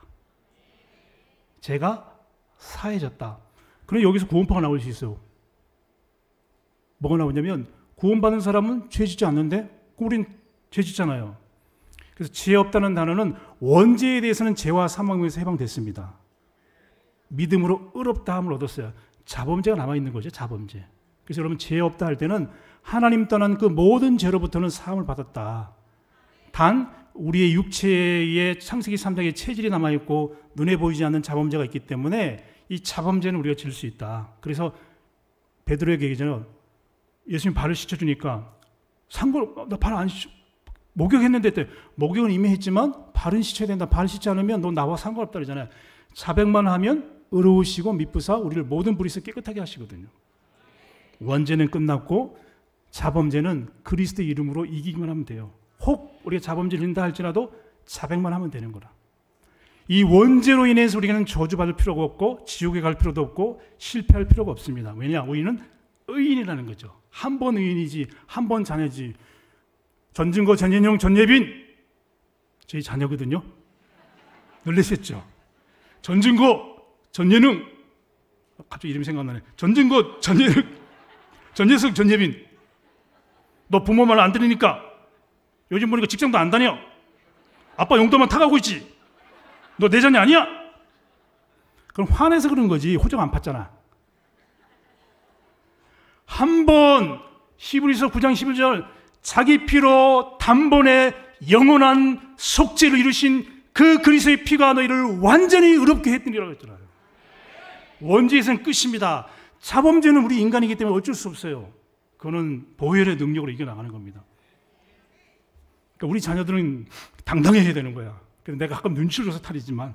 죄가 사해졌다. 그럼 여기서 구원파가 나올 수 있어요. 뭐가 나오냐면, 구원받은 사람은 죄 짓지 않는데, 우린 죄 짓잖아요. 그래서 죄 없다는 단어는 원죄에 대해서는 죄와 사망에서 해방됐습니다. 믿음으로 의롭다함을 얻었어요. 자범죄가 남아있는 거죠. 자범죄. 그래서 여러분 죄 없다 할 때는 하나님 떠난 그 모든 죄로부터는 사함을 받았다. 단 우리의 육체의 창세기 삼 장의 체질이 남아있고 눈에 보이지 않는 자범죄가 있기 때문에 이 자범죄는 우리가 질 수 있다. 그래서 베드로에게 얘기잖아요. 예수님 발을 씻어주니까 상관, 나 발 안 씻어. 목욕했는데 때 목욕은 이미 했지만 발은 씻어야 된다. 발 씻지 않으면 너 나와 상관없다 그러잖아요. 자백만 하면 의로우시고 미쁘사 우리를 모든 불의에서 깨끗하게 하시거든요. 원죄는 끝났고 자범죄는 그리스도의 이름으로 이기기만 하면 돼요. 혹 우리가 자범죄를 한다 할지라도 자백만 하면 되는 거라. 이 원죄로 인해서 우리는 저주받을 필요가 없고 지옥에 갈 필요도 없고 실패할 필요가 없습니다. 왜냐? 우리는 의인이라는 거죠. 한 번 의인이지 한 번 자녀지. 전진거, 전예용, 전예빈 저희 자녀거든요. 놀라셨죠? 전진거, 전예능, 갑자기 이름이 생각나네. 전진거, 전예능, 전예석, 전예빈. 너 부모 말 안 들으니까 요즘 보니까 직장도 안 다녀. 아빠 용돈만 타가고 있지. 너 내 자녀 아니야? 그럼 화내서 그런 거지. 호적 안 팠잖아. 한 번 히브리서 구 장 십일 절 자기 피로 단번에 영원한 속죄를 이루신 그 그리스도의 피가 너희를 완전히 의롭게 했더니라고 했잖아요. 원죄에서는 끝입니다. 자범죄는 우리 인간이기 때문에 어쩔 수 없어요. 그거는 보혈의 능력으로 이겨나가는 겁니다. 그러니까 우리 자녀들은 당당해야 되는 거야. 그래서 내가 가끔 눈치를 줘서 탈이지만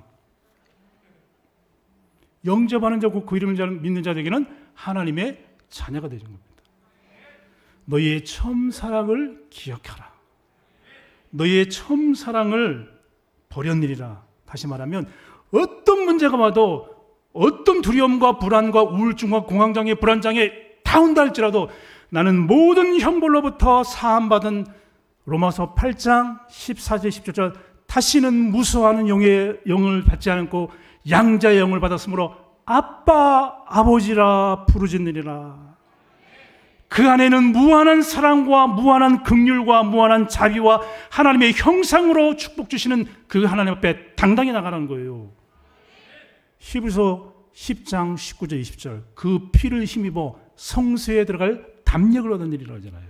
영접하는 자, 그 이름을 믿는 자에게는 하나님의 자녀가 되는 겁니다. 너희의 처음 사랑을 기억하라. 너희의 처음 사랑을 버렸느니라. 다시 말하면 어떤 문제가 와도 어떤 두려움과 불안과 우울증과 공황장애, 불안장애 다 온다 할지라도 나는 모든 형벌로부터 사함받은 로마서 팔 장 십사 절 십칠 절 다시는 무서워하는 영의 영을 받지 않고 양자의 영을 받았으므로 아빠 아버지라 부르짖느니라. 그 안에는 무한한 사랑과 무한한 긍휼과 무한한 자비와 하나님의 형상으로 축복 주시는 그 하나님 앞에 당당히 나가라는 거예요. 히브리서 십 장 십구 절 이십 절 그 피를 힘입어 성소에 들어갈 담력을 얻는 일이라고 하잖아요.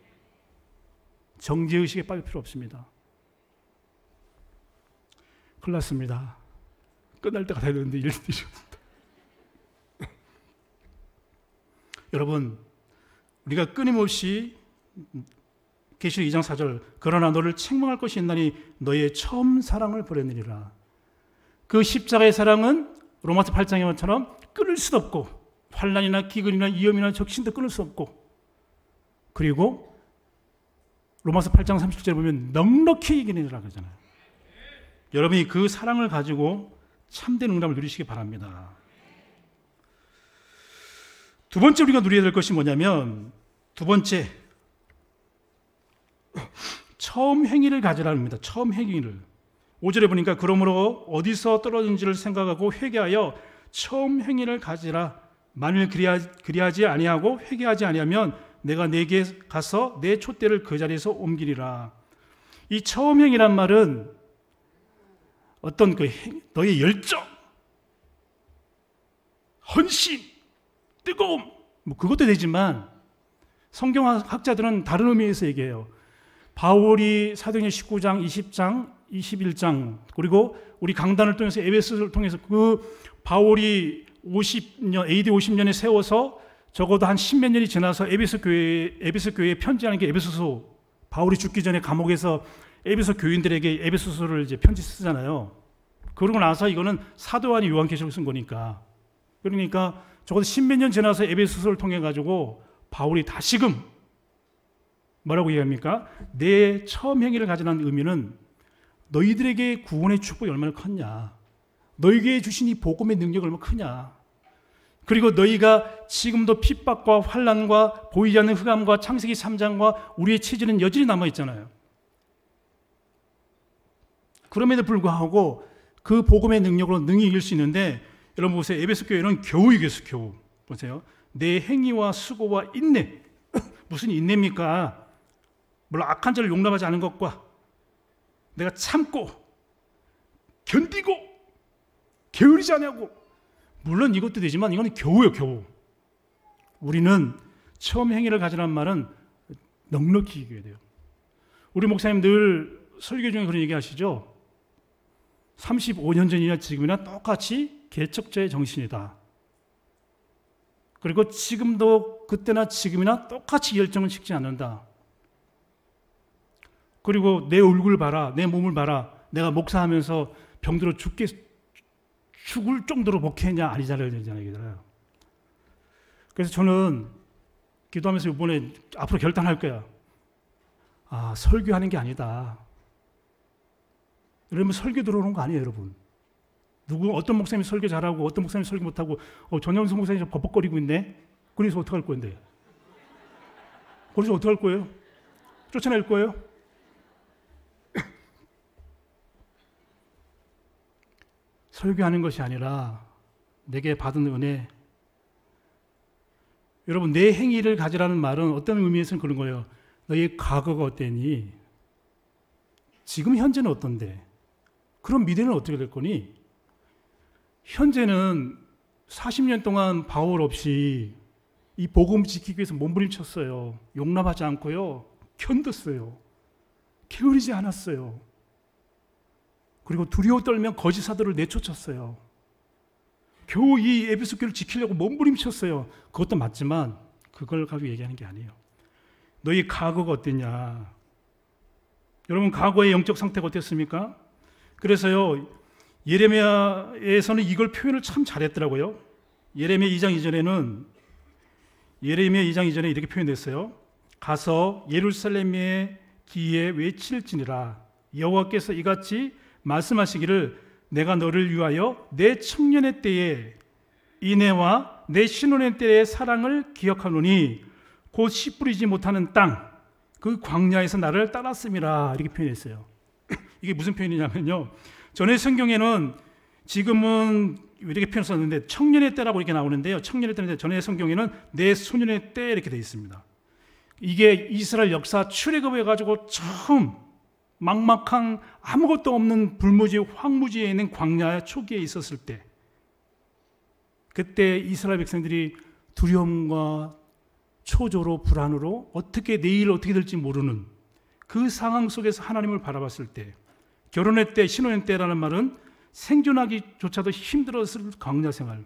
정죄의식에 빠질 필요 없습니다. 큰일 났습니다. 끝날 때가 다 되는데 일들이 없습니다. 여러분, 우리가 끊임없이 계시록 이 장 사 절 그러나 너를 책망할 것이 있나니 너의 처음 사랑을 버렸느니라. 그 십자가의 사랑은 로마서 팔 장의 것처럼 끊을 수 없고 환난이나 기근이나 위험이나 적신도 끊을 수 없고 그리고 로마서 팔 장 삼십 절에 보면 넉넉히 이기느니라 그러잖아요. 여러분이 그 사랑을 가지고 참된 응답을 누리시기 바랍니다. 두 번째 우리가 누려야 될 것이 뭐냐면 두 번째 처음 행위를 가지라는 겁니다. 처음 행위를. 오 절에 보니까 그러므로 어디서 떨어진지를 생각하고 회개하여 처음 행위를 가지라. 만일 그리하, 그리하지 아니하고 회개하지 아니하면 내가 내게 가서 내 촛대를 그 자리에서 옮기리라. 이 처음 행위란 말은 어떤 그 행, 너의 열정, 헌신, 뜨거움, 뭐 그것도 되지만 성경학자들은 다른 의미에서 얘기해요. 바울이 사도행전 십구 장, 이십 장, 이십일 장 그리고 우리 강단을 통해서 에베소서를 통해서 그 바울이 오십 년, 에이디 오십 년에 세워서 적어도 한 십몇 년이 지나서 에베소 교회, 에베소 교회에 편지하는 게 에베소서. 바울이 죽기 전에 감옥에서 에베소 교인들에게 에베소서를 이제 편지 쓰잖아요. 그러고 나서 이거는 사도 요한이 요한계시록을 쓴 거니까. 그러니까 적어도 십몇 년 지나서 에베소서를 통해 가지고 바울이 다시금 뭐라고 얘기합니까? 내 처음 행위를 가지는 의미는 너희들에게 구원의 축복이 얼마나 컸냐. 너희에게 주신 이 복음의 능력이 얼마나 크냐. 그리고 너희가 지금도 핍박과 환난과 보이지 않는 흑암과 창세기 삼 장과 우리의 체질은 여전히 남아있잖아요. 그럼에도 불구하고 그 복음의 능력으로 능히 이길 수 있는데 여러분 보세요. 에베소 교회는 겨우 이겼어요. 겨우. 보세요. 내 행위와 수고와 인내. 무슨 인내입니까? 물론 악한 자를 용납하지 않은 것과 내가 참고 견디고 게으르지 않냐고. 물론 이것도 되지만 이거는 겨우요. 겨우. 우리는 처음 행위를 가지라는 말은 넉넉히 이겨야 돼요. 우리 목사님 늘 설교 중에 그런 얘기 하시죠. 삼십오 년 전이나 지금이나 똑같이 개척자의 정신이다. 그리고 지금도 그때나 지금이나 똑같이 열정을 식지 않는다. 그리고 내 얼굴 봐라, 내 몸을 봐라. 내가 목사하면서 병들어 죽게 죽을 정도로 목회했냐 아니잖아요, 되잖아요. 그래서 저는 기도하면서 이번에 앞으로 결단할 거야. 아, 설교하는 게 아니다. 여러분 설교 들어오는 거 아니에요, 여러분. 누구 어떤 목사님이 설교 잘하고 어떤 목사님이 설교 못하고 어, 전현수 목사님이 좀 버벅거리고 있네. 그래서 어떡할 건데? 그래서 어떡할 거예요? 쫓아낼 거예요? 설교하는 것이 아니라 내게 받은 은혜. 여러분 내 행위를 가지라는 말은 어떤 의미에서는 그런 거예요. 너의 과거가 어땠니? 지금 현재는 어떤데? 그럼 미래는 어떻게 될 거니? 현재는 사십 년 동안 바울 없이 이 복음 지키기 위해서 몸부림쳤어요. 용납하지 않고요. 견뎠어요. 게으르지 않았어요. 그리고 두려워 떨면 거짓 사도를 내쫓았어요. 겨우 이 에베소 교회를 지키려고 몸부림쳤어요. 그것도 맞지만 그걸 가지고 얘기하는 게 아니에요. 너희 과거가 어땠냐? 여러분 과거의 영적 상태가 어땠습니까? 그래서요 예레미야에서는 이걸 표현을 참 잘했더라고요. 예레미야 이 장 이전에는 예레미야 이 장 이전에 이렇게 표현됐어요. 가서 예루살렘의 기에 외칠지니라 여호와께서 이같이 말씀하시기를 내가 너를 위하여 내 청년의 때에 인애와 내 신혼의 때의 사랑을 기억하노니 곧 씨 뿌리지 못하는 땅 그 광야에서 나를 따랐음이라 이렇게 표현했어요. 이게 무슨 표현이냐면요. 전에 성경에는 지금은 이렇게 표현 썼는데 청년의 때라고 이렇게 나오는데요. 청년의 때인데 전에 성경에는 내 소년의 때 이렇게 되어 있습니다. 이게 이스라엘 역사 출애굽해 가지고 처음 막막한 아무것도 없는 불무지 황무지에 있는 광야 초기에 있었을 때 그때 이스라엘 백성들이 두려움과 초조로 불안으로 어떻게 내일 어떻게 될지 모르는 그 상황 속에서 하나님을 바라봤을 때 결혼의 때 신혼의 때라는 말은 생존하기조차도 힘들었을 광야 생활.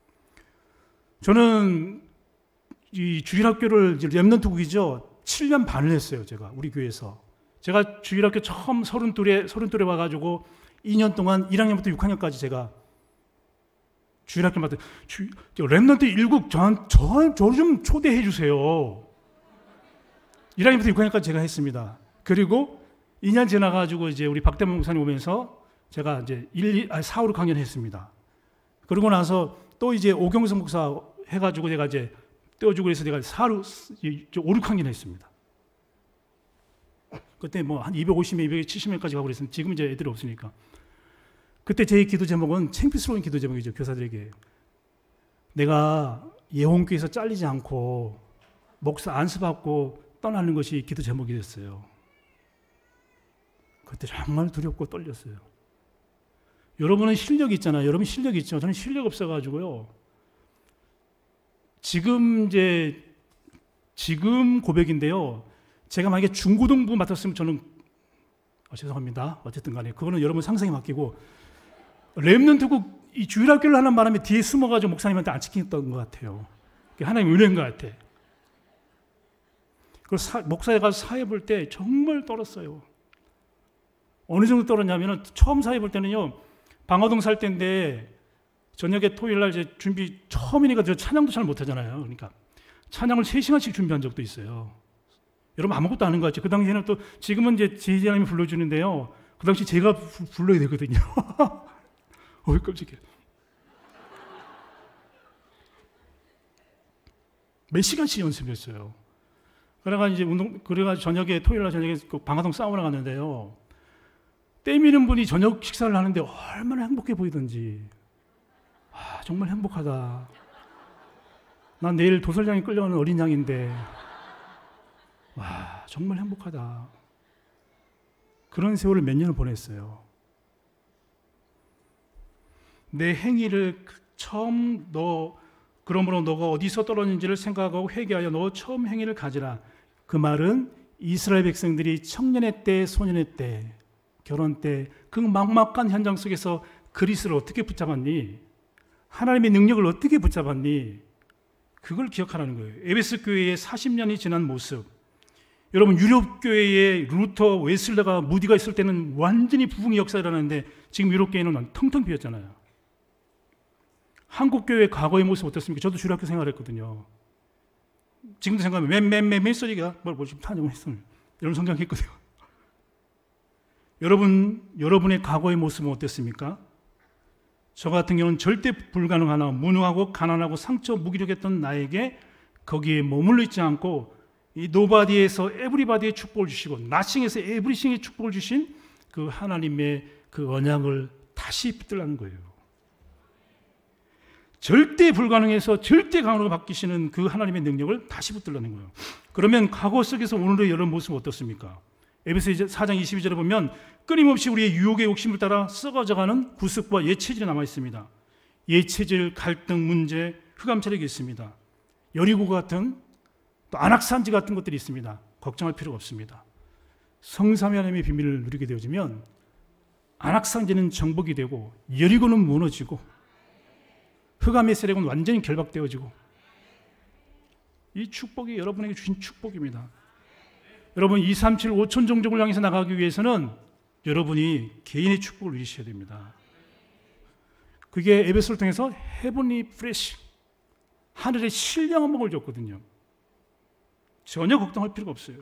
저는 이 주일학교를 렘넌트국이죠. 칠 년 반을 했어요. 제가 우리 교회에서. 제가 주일학교 처음 서른둘에 서른둘에 와가지고 이 년 동안 일 학년부터 육 학년까지 제가 주일학교 맡은 주, 렘넌트 일국 저, 저, 저 좀 초대해 주세요. 일 학년부터 육 학년까지 제가 했습니다. 그리고 이 년 지나가지고 이제 우리 박대문 목사님 오면서 제가 이제 일, 이, 사, 오, 육 학년 했습니다. 그러고 나서 또 이제 오경성 목사 해가지고 제가 이제 떼어주고 그래서 제가 사, 오, 육 학년 했습니다. 그때 뭐 한 이백오십 명, 이백칠십 명까지 가고 그랬으면 지금 이제 애들이 없으니까. 그때 제 기도 제목은 창피스러운 기도 제목이죠. 교사들에게. 내가 예원교에서 잘리지 않고 목사 안수받고 떠나는 것이 기도 제목이 됐어요. 그때 정말 두렵고 떨렸어요. 여러분은 실력이 있잖아요. 여러분 실력이 있죠. 저는 실력 없어가지고요. 지금 이제 지금 고백인데요. 제가 만약에 중고등부 맡았으면 저는 아, 죄송합니다. 어쨌든 간에 그거는 여러분 상상에 맡기고 렘넌트국 이 주일학교를 하는 바람에 뒤에 숨어가지고 목사님한테 안 지켰던 것 같아요. 하나님 은혜인 것 같아. 그 목사에 가서 사회 볼 때 정말 떨었어요. 어느 정도 떨었냐면은 처음 사회 볼 때는요. 방화동 살 때인데 저녁에 토요일 날 이제 준비 처음이니까 저 찬양도 잘 못하잖아요. 그러니까 찬양을 세 시간씩 준비한 적도 있어요. 여러분 아무것도 아는 거 같죠? 그 당시에는 또 지금은 이제 제자님이 불러주는데요. 그 당시 제가 부, 불러야 되거든요. 어이 깜짝이야. 몇 시간씩 연습했어요. 그래가 이제 운동 그래가 저녁에 토요일 날 저녁에 그 방화동 사우나 갔는데요. 때미는 분이 저녁 식사를 하는데 얼마나 행복해 보이던지. 아, 정말 행복하다. 난 내일 도살장에 끌려가는 어린 양인데. 와, 정말 행복하다. 그런 세월을 몇 년을 보냈어요. 내 행위를 처음 너 그러므로 너가 어디서 떨어진지를 생각하고 회개하여 너 처음 행위를 가지라. 그 말은 이스라엘 백성들이 청년의 때, 소년의 때, 결혼 때 그 막막한 현장 속에서 그리스도를 어떻게 붙잡았니? 하나님의 능력을 어떻게 붙잡았니? 그걸 기억하라는 거예요. 에베소 교회의 사십 년이 지난 모습. 여러분 유럽 교회에 루터, 웨슬레가, 무디가 있을 때는 완전히 부흥의 역사를 일어났는데 지금 유럽 교회는 텅텅 비었잖아요. 한국 교회 과거의 모습 어떻습니까? 저도 주일학교 생활했거든요. 지금도 생각하면 맨맨맨맨 소리가 뭘 뭐 지금 탄영을 했어요. 이런 성경 했거든요. 여러분 여러분의 과거의 모습은 어땠습니까? 저 같은 경우는 절대 불가능하나 무능하고 가난하고 상처 무기력했던 나에게 거기에 머물러 있지 않고 이 노바디에서 에브리바디의 축복을 주시고 나싱에서 에브리싱의 축복을 주신 그 하나님의 그 언약을 다시 붙들라는 거예요. 절대 불가능해서 절대 강으로 바뀌시는 그 하나님의 능력을 다시 붙들라는 거예요. 그러면 과거 속에서 오늘의 여러분 모습은 어떻습니까? 에베소 사 장 이십이 절에 보면 끊임없이 우리의 유혹의 욕심을 따라 썩어져가는 구습과 옛체질이 남아 있습니다. 옛체질, 갈등, 문제, 흑암체력이 있습니다. 여리고 같은 또 안악산지 같은 것들이 있습니다. 걱정할 필요가 없습니다. 성삼위 하나님의 비밀을 누리게 되어지면 안악산지는 정복이 되고 여리고는 무너지고 흑암의 세력은 완전히 결박되어지고 이 축복이 여러분에게 주신 축복입니다. 여러분 이삼칠 오천 종족을 향해서 나가기 위해서는 여러분이 개인의 축복을 누리셔야 됩니다. 그게 에베소를 통해서 헤븐리 프레시 하늘의 신령한 복을 줬거든요. 전혀 걱정할 필요가 없어요.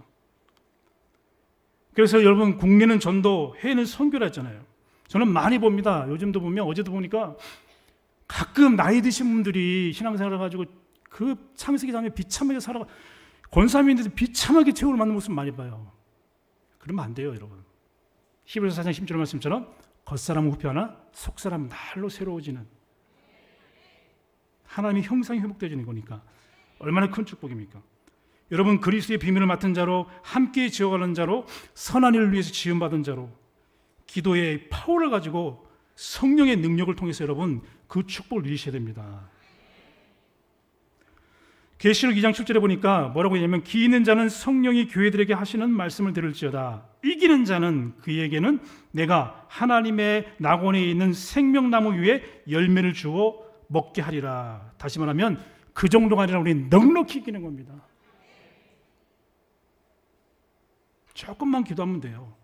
그래서 여러분 국내는 전도, 해외는 선교라 했잖아요. 저는 많이 봅니다. 요즘도 보면 어제도 보니까 가끔 나이 드신 분들이 신앙생활을 가지고 그 창세기 다음에 비참하게 살아가 권사님인데도 비참하게 최후를 맞는 모습 많이 봐요. 그러면 안 돼요, 여러분. 히브리서 사 장 십 절 말씀처럼 겉사람은 후패하나 속사람은 날로 새로워지는 하나님의 형상이 회복되어지는 거니까 얼마나 큰 축복입니까? 여러분 그리스도의 비밀을 맡은 자로 함께 지어가는 자로 선한 일을 위해서 지음받은 자로 기도의 파워를 가지고 성령의 능력을 통해서 여러분 그 축복을 누리셔야 됩니다. 계시록 이 장 칠 절에 보니까 뭐라고 했냐면 기 있는 자는 성령이 교회들에게 하시는 말씀을 들을지어다. 이기는 자는 그에게는 내가 하나님의 낙원에 있는 생명나무 위에 열매를 주어 먹게 하리라. 다시 말하면 그 정도가 아니라 우리는 넉넉히 이기는 겁니다. 조금만 기도하면 돼요.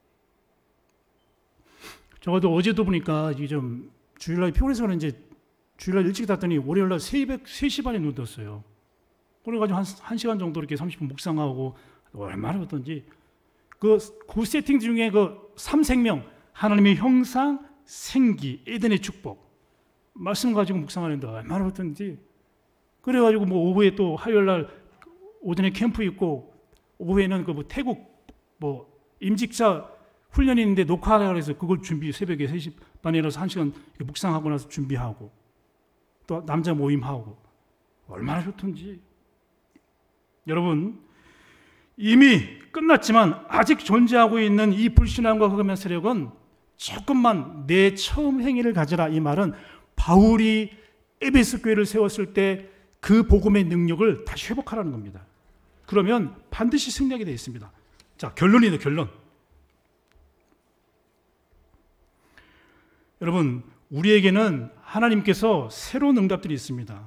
적어도 어제도 보니까 이제 좀 주일날 피곤해서 그런지 주일날 일찍 잤더니 월요일날 새벽 세 시 반에 눈 떴어요. 그래가지고 한, 한 시간 정도 이렇게 삼십 분 묵상하고 얼마나 어떤지 그, 그 세팅 중에 그 삼생명 하나님의 형상, 생기, 에덴의 축복 말씀 가지고 묵상하는데 얼마나 어떤지 그래가지고 뭐 오후에 또 화요일날 오전에 캠프 있고 오후에는 그 뭐 태국 뭐 임직자 훈련이 있는데 녹화하라 그래서 그걸 준비 새벽에 세 시 반에 일어나서 한 시간 묵상하고 나서 준비하고 또 남자 모임하고 얼마나 좋던지 여러분 이미 끝났지만 아직 존재하고 있는 이 불신앙과 흑암의 세력은 조금만 내 처음 행위를 가져라 이 말은 바울이 에베소 교회를 세웠을 때 그 복음의 능력을 다시 회복하라는 겁니다. 그러면 반드시 승리하게 되어 있습니다. 자, 결론이에요. 결론. 여러분 우리에게는 하나님께서 새로운 응답들이 있습니다.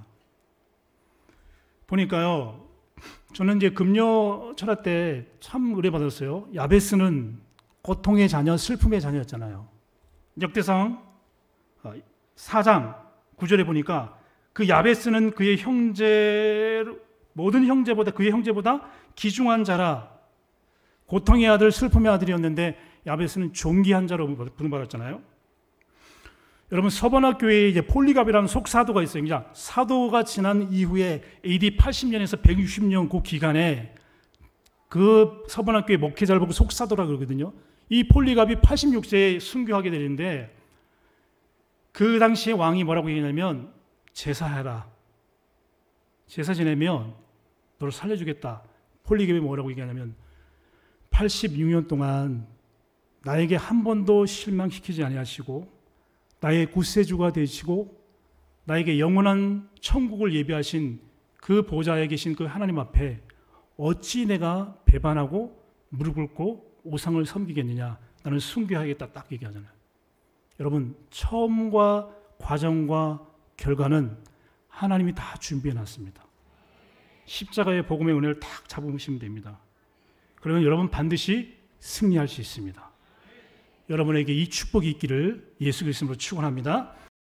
보니까요 저는 이제 금요 철학 때 참 의뢰 받았어요. 야베스는 고통의 자녀, 슬픔의 자녀였잖아요. 역대상 사 장 구 절에 보니까 그 야베스는 그의 형제 모든 형제보다 그의 형제보다 귀중한 자라 고통의 아들, 슬픔의 아들이었는데 야베스는 존귀한 자로 부름받았잖아요. 여러분 서번학 교회에 이제 폴리갑이라는 속사도가 있어요. 그냥 사도가 지난 이후에 에이디 팔십 년에서 백육십 년 그 기간에 그 서번학 교회 목회자를 보고 속사도라 그러거든요. 이 폴리갑이 팔십육 세에 순교하게 되는데 그 당시에 왕이 뭐라고 얘기하냐면 제사해라. 제사 지내면 너를 살려주겠다. 폴리갑이 뭐라고 얘기하냐면 팔십육 년 동안 나에게 한 번도 실망시키지 아니하시고 나의 구세주가 되시고 나에게 영원한 천국을 예비하신 그 보좌에 계신 그 하나님 앞에 어찌 내가 배반하고 무릎 꿇고 우상을 섬기겠느냐. 나는 순교하겠다 딱 얘기하잖아요. 여러분 처음과 과정과 결과는 하나님이 다 준비해 놨습니다. 십자가의 복음의 은혜를 딱 잡으시면 됩니다. 그러면 여러분 반드시 승리할 수 있습니다. 여러분에게 이 축복이 있기를 예수 그리스도로 축원합니다.